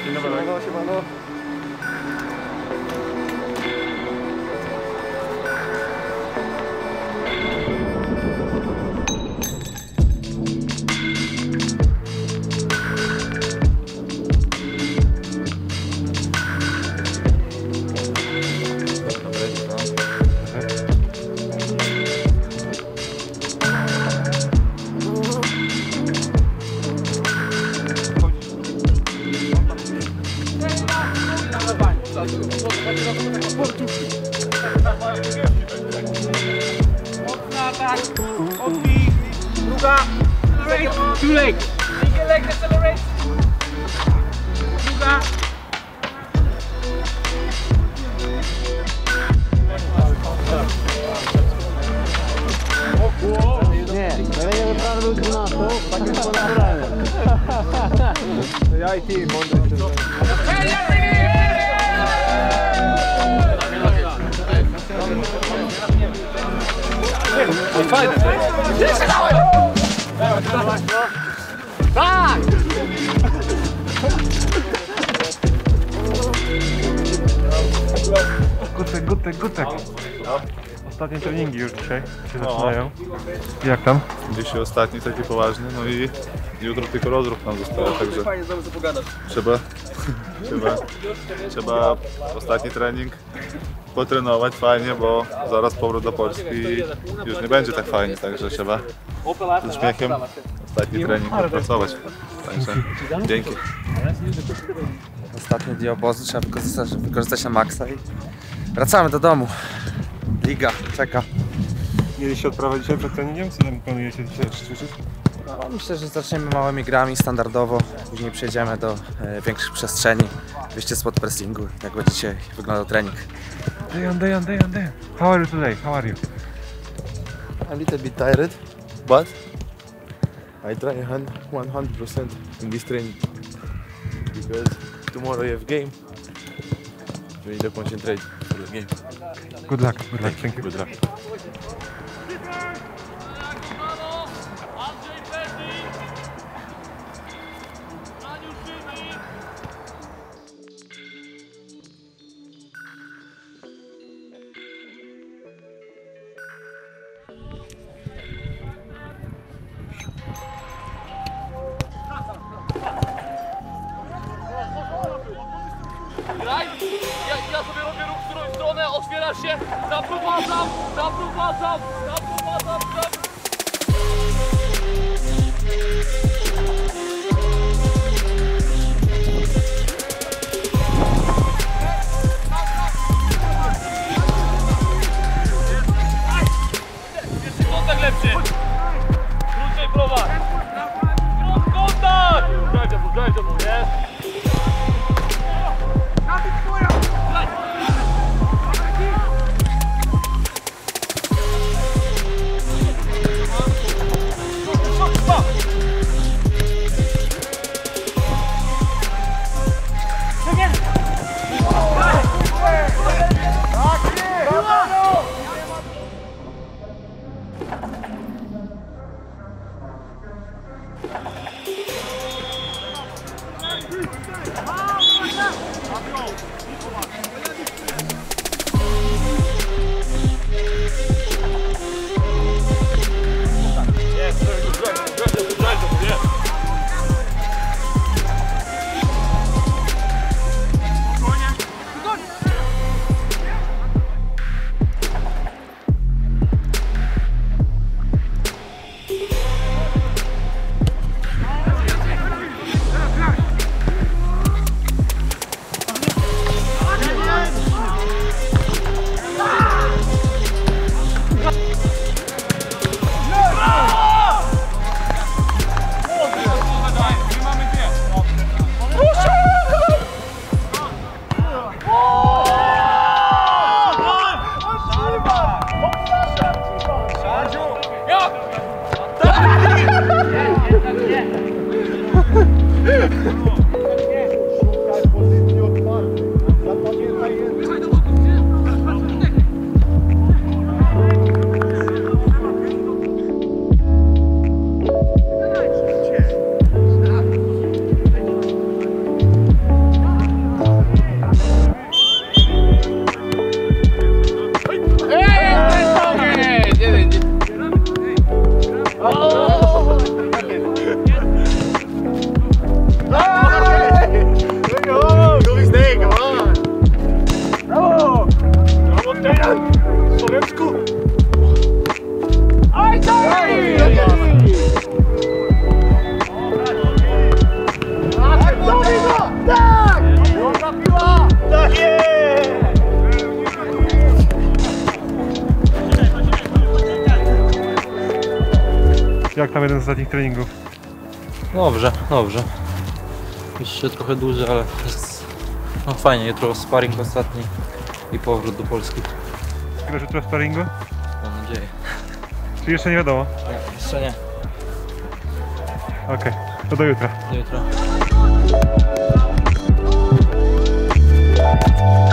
Siemano. Two legs. Single leg accelerate. Druga. Nie, nie wyprawił 12, tak jest po naturalnym. Ja i ty, mądry. Fajne. Tak! Gutek. Ostatnie treningi już dzisiaj się zaczynają. Jak tam? Dzisiaj ostatni taki poważny, no i jutro tylko rozruch nam zostaje, także Fajnie znowu co pogadać. trzeba ostatni trening potrenować fajnie, bo zaraz powrót do Polski i już nie będzie tak fajnie, także trzeba z uśmiechem ostatni trening popracować. Także dzięki. Ostatnie dni obozu trzeba wykorzystać na maksa i wracamy do domu. Liga czeka. Mieliście odprawę dzisiaj przed treningiem? Co tam planujecie dzisiaj ćwiczyć? No, myślę, że zaczniemy małymi grami standardowo, później przejdziemy do większych przestrzeni, wyjście spod pressingu, jak będzie dzisiaj wyglądał trening. Dayan. How are you today? How are you? I'm a little bit tired, but I try 100% in this training because tomorrow you have game. You need to concentrate for the game. Good luck. Thank you. Good luck. Ja sobie robię ruch w którą stronę, otwierasz się, zaprowadzam. Jeszcze kontakt lepszy. Krócej prowadź. Kontakt! Drive do mnie, nie? ostatnich treningów? Dobrze, dobrze. Jeszcze trochę dłużej, ale jest no, fajnie. Jutro sparring ostatni i powrót do Polski. Grasz jutro w sparingu? Mam nadzieję. Czy jeszcze nie wiadomo? Nie, jeszcze nie. Okej, to do jutra. Do jutra.